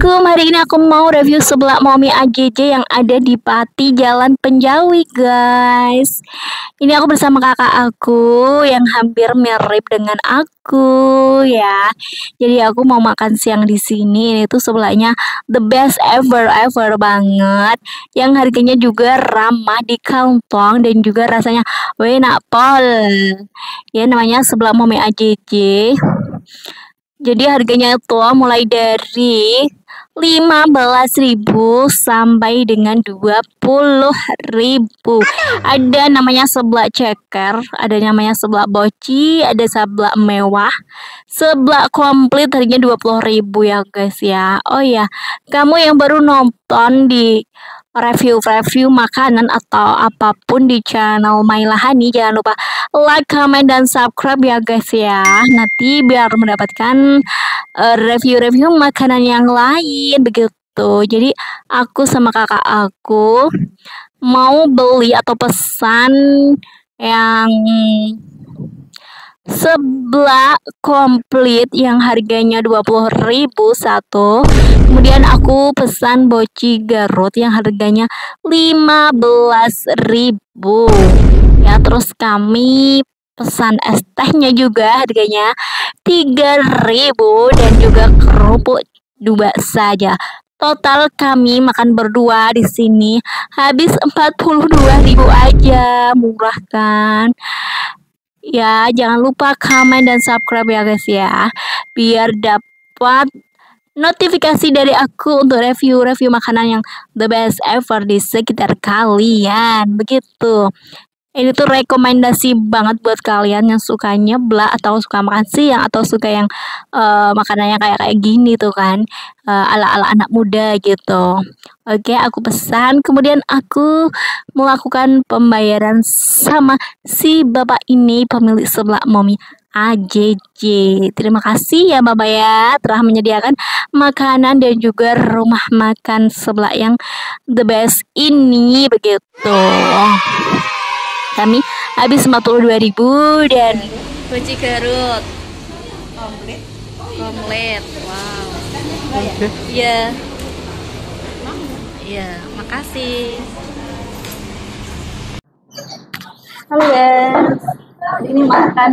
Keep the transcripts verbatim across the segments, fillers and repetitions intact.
Assalamualaikum, hari ini aku mau review seblak Momi A J J yang ada di Pati Jalan Penjawi, guys. Ini aku bersama kakak aku yang hampir mirip dengan aku ya. Jadi aku mau makan siang di sini. Ini tuh seblaknya the best ever ever banget. Yang harganya juga ramah di kantong dan juga rasanya enak pol. Ya namanya seblak Momi A J J. Jadi harganya itu mulai dari lima belas ribu sampai dengan dua puluh ribu. Ada namanya seblak ceker, ada namanya seblak boci, ada seblak mewah. Seblak komplit harganya dua puluh ribu ya guys ya. Oh ya, kamu yang baru nonton di review-review makanan atau apapun di channel Mailahani, jangan lupa like, comment, dan subscribe ya guys ya. Nanti biar mendapatkan uh, review-review makanan yang lain begitu. Jadi aku sama kakak aku mau beli atau pesan yang seblak komplit yang harganya dua puluh ribu satu. Kemudian aku pesan boci Garut yang harganya lima belas ribu. Ya, terus kami pesan es tehnya juga harganya tiga ribu dan juga kerupuk dua saja. Total kami makan berdua di sini habis empat puluh dua ribu aja. Murah kan? Ya, jangan lupa komen dan subscribe ya guys ya, biar dapat notifikasi dari aku untuk review-review makanan yang the best ever di sekitar kalian. Begitu. Ini tuh rekomendasi banget buat kalian yang suka nyeblak atau suka makan siang atau suka yang uh, makanannya kayak kayak gini tuh kan, uh, ala-ala anak muda gitu. Oke, aku pesan, kemudian aku melakukan pembayaran sama si bapak ini, pemilik seblak Momi A J J. Terima kasih ya bapak ya, telah menyediakan makanan dan juga rumah makan seblak yang the best ini begitu. Kami habis empat puluh dua ribu dan boci Garut komplit. Komplit. Wow. Iya. Iya, makasih. Halo guys. Ini makan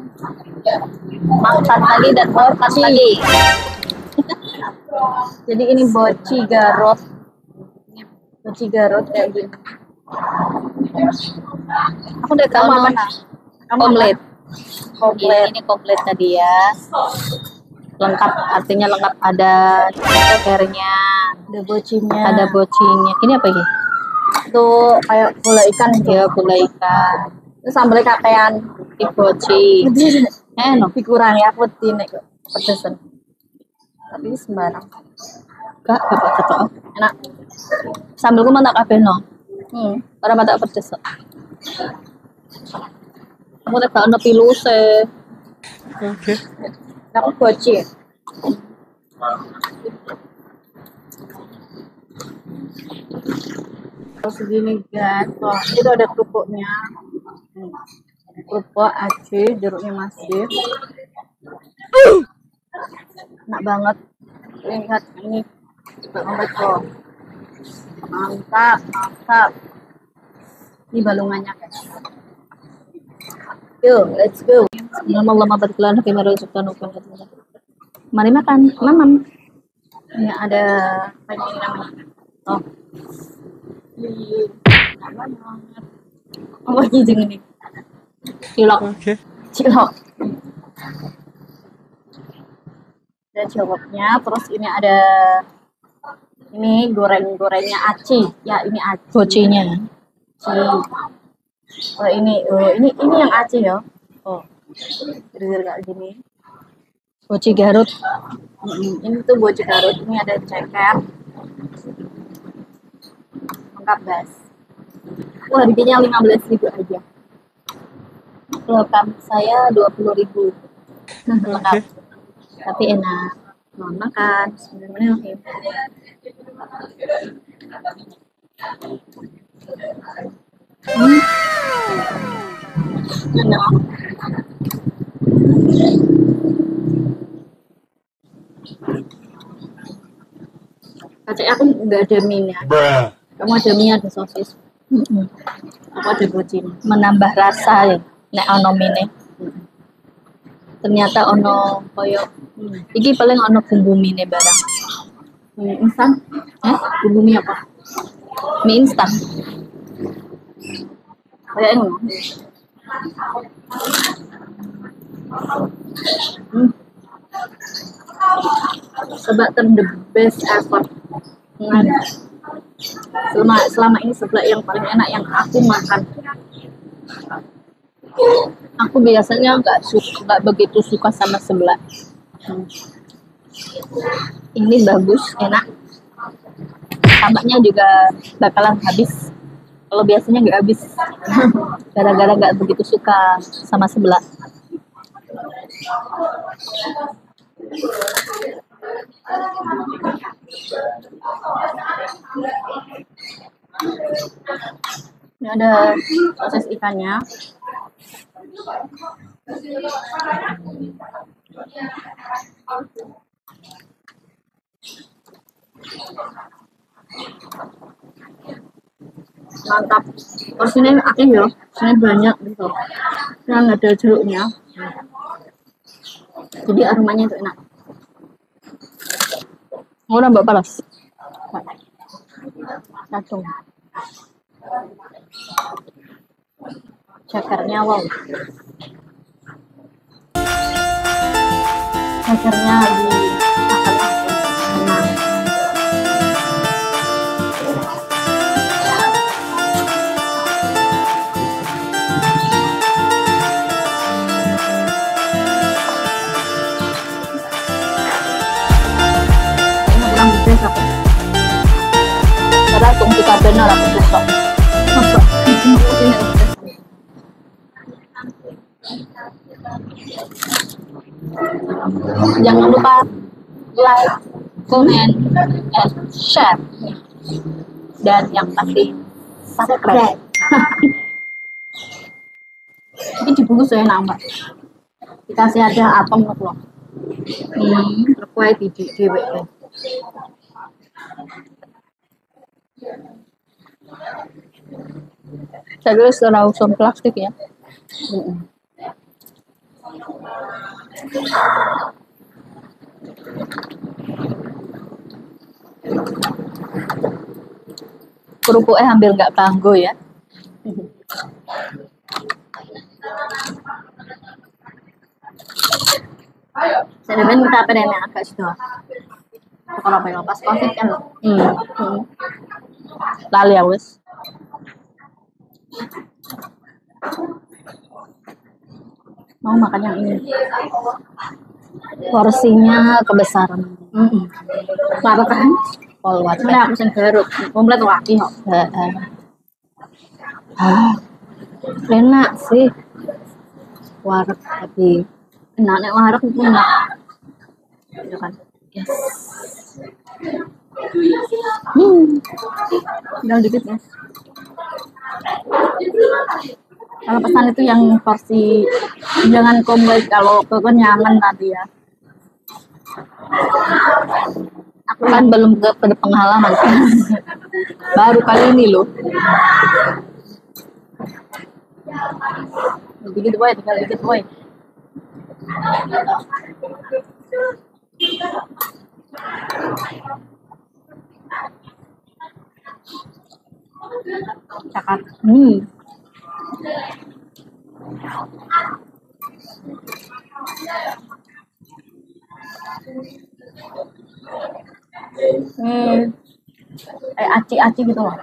makan lagi dan makan lagi. Jadi ini boci Garut. Boci Garut kayak gini. Aku udah tahu mana. Komplit. Komplit. Ini komplit tadi ya. Lengkap, artinya lengkap, ada cekernya, ada bocinya. Ada bocinya. Ini apa ini? Itu kayak gula ikan ya, gula ikan. Itu sambal kakean di boci. Eh, no, kurang ya putih nek pedesan. Tapi sembarang. Gak dapat ketok. Enak. Sambalku mantap kabeh no. Hmm, para mata pedes. Aku tak tahu napi luse. Oke. Aku boci. Terus segini guys, oh, itu ada kerupuknya. Hmm. Kerupuk aci, jeruknya masih. Enak banget. Lihat ini, coba banget kok. Mantap, mantap. Ini balungannya guys. Yuk, let's go. Lama-lama berkelan ke meru suka nukun. Mari makan, mamam. Ini ada apa ini namanya? Oh. Apa gijing ini? Cilok. Oke. Cilok. Dan ciloknya, terus ini ada ini goreng-gorengnya aci. Ya, ini aci. Bocinya. Oh ini, oh ini ini yang aci ya. Oh, jadi kayak gini. Boci Garut. Hmm, ini tuh boci Garut. Ini ada ceker. Lengkap guys. Wah, harganya lima belas ribu aja. Lengkap saya dua puluh ribu. Lengkap. Tapi enak. Mau makan. Bismillahirrahmanirrahim. Hmm. Enak. Kayak aku nggak ada mie ya. Kamu ada mie, ada sosis. Mm -hmm. Aku ada bocin. Menambah rasa ya. Nek ono mie. Mm. Ternyata ono koyo. Hmm. Iki paling ono bumbu mie barang. Mie instan? Eh, bumbu mie apa? Mie instan. Kayak ini. Hmm. Seblak ter the best ever. Hmm. Selama selama ini seblak yang paling enak yang aku makan. Aku biasanya nggak suka, nggak begitu suka sama seblak. Hmm. Ini bagus, enak. Tampaknya juga bakalan habis. Kalau biasanya nggak habis, gara-gara nggak begitu suka sama seblak. Ini ada sosis ikannya. Mantap. Porsinya akeh ya, porsinya banyak gitu. Yang ada jeruknya. Jadi aromanya itu enak. Mau nambah palas. Langsung. Cekernya wow. Cekernya di makan langsung. Enak. Karena tunggu kabelnya lah besok. Jangan lupa like, comment, and share, dan yang pasti subscribe. Ini dibungkus ya nambah. Dikasih ada apem loh. Hmm, require di dewek deh. Saya dulu setelah usum plastik ya. Mm-mm. Kerupuknya hampir nggak tangguh ya. Saya dengan kita apa yang agak situ. Kalau apa yang pas covid kan loh. Hmm. Hmm. Lali ya wes. Mau makan yang ini. Porsinya kebesaran. Mm-mm. Apa kan? Kalau wae aku sing garuk, komplit waki kok. Heeh. Ah. Enak sih. Wareg tapi enak nek wareg itu enak. Ya kan? Yes. Hmm. Tinggal dikit ya. Kalau pesan itu yang porsi jangan komplit, kalau kekenyangan tadi ya. Aku kan belum ke pengalaman. Baru kali ini loh. Dikit boy, tinggal dikit boy. Cakap. Hmm. Hmm. Kayak aci-aci gitu loh.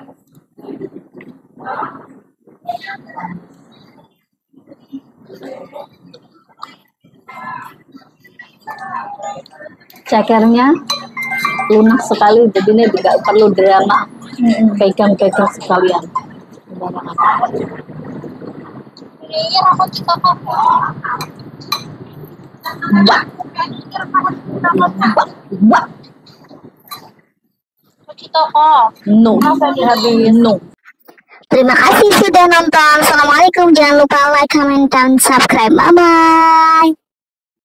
Cekernya lunak sekali, jadi ini tidak perlu drama. Pegang-pegang sekalian. Iya, aku juga kamu. Mbak. Mbak. Mbak. Kita kok. No. Habis no. Terima kasih sudah nonton. Assalamualaikum. Jangan lupa like, comment, dan subscribe. Bye bye.